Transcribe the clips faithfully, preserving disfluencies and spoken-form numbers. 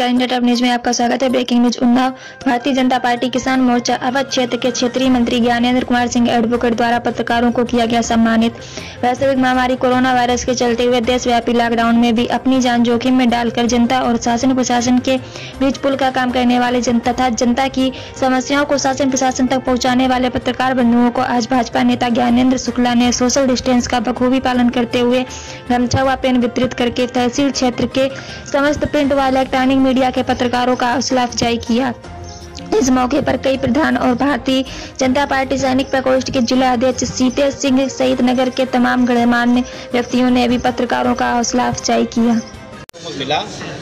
नमस्कार, India top news में आपका स्वागत है। Breaking news Unnao. Bharatiya Janata party किसान मोर्चा अवध क्षेत्र के क्षेत्रीय मंत्री ज्ञानेंद्र कुमार सिंह एडवोकेट द्वारा पत्रकारों को किया गया सम्मानित। वैश्विक महामारी कोरोना वायरस के चलते हुए देशव्यापी लॉकडाउन में भी अपनी जान जोखिम में डालकर जनता और शासन प्रशासन के बीच पुल का काम करने वाले जनता तथा जनता की समस्याओं को शासन प्रशासन तक पहुँचाने वाले पत्रकार बंधुओं को आज भाजपा नेता ज्ञानेंद्र शुक्ला ने सोशल डिस्टेंस का बखूबी पालन करते हुए गमछा व पेन वितरित करके तहसील क्षेत्र के समस्त प्रिंट व इलेक्ट्रॉनिक मीडिया के पत्रकारों का हौसला अफजाई किया। इस मौके पर कई प्रधान और भारतीय जनता पार्टी सैनिक प्रकोष्ठ के जिला अध्यक्ष सीते सिंह सहित नगर के तमाम गणमान्य व्यक्तियों ने भी पत्रकारों का हौसला अफजाई किया। मिला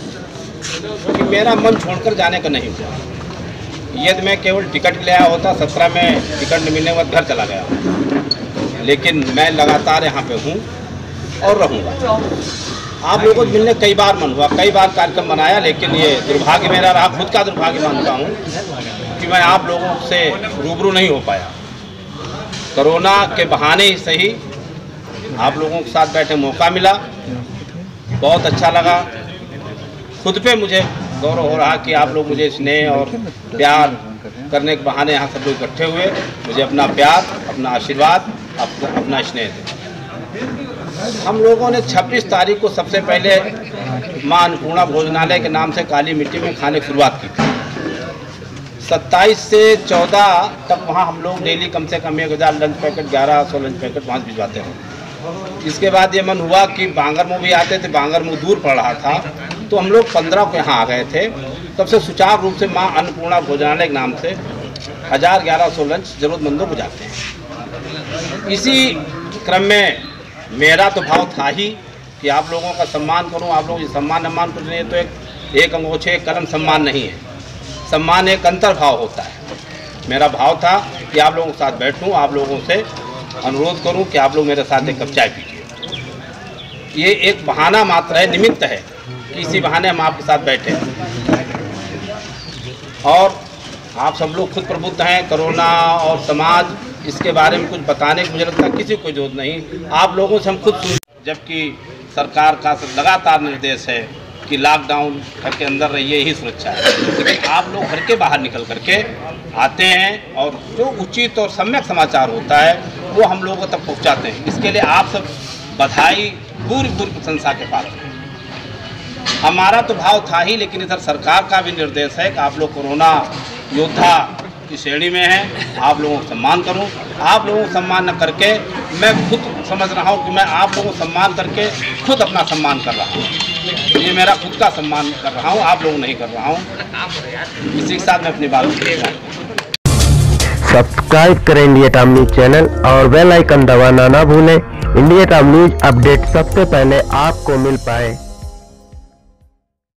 कि मेरा मन छोड़कर जाने का नहीं हुआ। यदि मैं केवल टिकट ले आया होता, सत्रह में टिकट न मिलने के बाद घर चला गया, लेकिन मैं लगातार यहाँ पे हूँ और रहूँगा। आप लोगों को मिलने कई बार मन हुआ, कई बार कार्यक्रम बनाया, लेकिन ये दुर्भाग्य मेरा रहा, खुद का दुर्भाग्य मानता हूँ कि मैं आप लोगों से रूबरू नहीं हो पाया। कोरोना के बहाने ही सही आप लोगों के साथ बैठे मौका मिला, बहुत अच्छा लगा। खुद पे मुझे गौरव हो रहा कि आप लोग मुझे स्नेह और प्यार करने के बहाने यहाँ सब लोग इकट्ठे हुए, मुझे अपना प्यार, अपना आशीर्वाद, अपना स्नेह दें। हम लोगों ने छब्बीस तारीख को सबसे पहले मां अन्नपूर्णा भोजनालय के नाम से काली मिट्टी में खाने की शुरुआत की थी। सत्ताईस से चौदह तक वहाँ हम लोग डेली कम से कम एक हज़ार लंच पैकेट, ग्यारह सौ लंच पैकेट वहाँ भिजवाते हैं। इसके बाद ये मन हुआ कि बांगर मुँह भी आते थे, बांगर मुँह दूर पड़ रहा था, तो हम लोग पंद्रह को यहाँ आ गए थे। तब से सुचारू रूप से माँ अन्नपूर्णा भोजनालय के नाम से हज़ार ग्यारह सौ लंच जरूरतमंदों को जाते हैं। इसी क्रम में मेरा तो भाव था ही कि आप लोगों का सम्मान करूं। आप लोग सम्मान सम्मान कुछ नहीं, तो एक एक अंगोछे एक कलम सम्मान नहीं है। सम्मान एक अंतर भाव होता है। मेरा भाव था कि आप लोगों के साथ बैठूं, आप लोगों से अनुरोध करूं कि आप लोग मेरे साथ एक कप चाय पीजिए। ये एक बहाना मात्र है, निमित्त है कि इसी बहाने हम आपके साथ बैठे हैं। और आप सब लोग खुद प्रबुद्ध हैं। कोरोना और समाज, इसके बारे में कुछ बताने की मुझे लगता है किसी को जरूरत नहीं। आप लोगों से हम खुद सुन, जबकि सरकार का लगातार निर्देश है कि लॉकडाउन घर के अंदर रहिए, यही सुरक्षा है, लेकिन आप लोग घर के बाहर निकल करके आते हैं और जो उचित और सम्यक समाचार होता है वो हम लोगों तक पहुंचाते हैं। इसके लिए आप सब बधाई, पूरी पूरी प्रशंसा के पात्र हैं। हमारा तो भाव था ही, लेकिन इधर सरकार का भी निर्देश है कि आप लोग कोरोना योद्धा की श्रेणी में है, आप लोगों को सम्मान करूं। आप लोगों को सम्मान न करके मैं खुद समझ रहा हूं कि मैं आप लोगों को सम्मान करके खुद अपना सम्मान कर रहा हूं। ये मेरा खुद का सम्मान कर रहा हूं, आप लोगों नहीं कर रहा हूं। इसी के साथ मैं अपनी बात करूँगा। सब्सक्राइब करें इंडिया टॉप न्यूज चैनल और बेल आइकन दबाना ना भूलें। इंडिया टॉप न्यूज अपडेट सबसे पहले आपको मिल पाए।